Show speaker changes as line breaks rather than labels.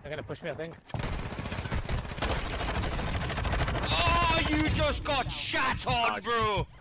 They're gonna push me, I think.
Oh, you just got shat on,
Nice.
bro!